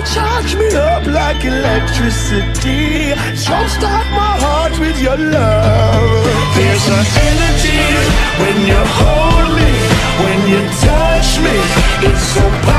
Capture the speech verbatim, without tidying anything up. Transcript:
charge me up like electricity. Jumpstart my heart with your love. There's an energy when you hold me, when you touch me. It's so powerful.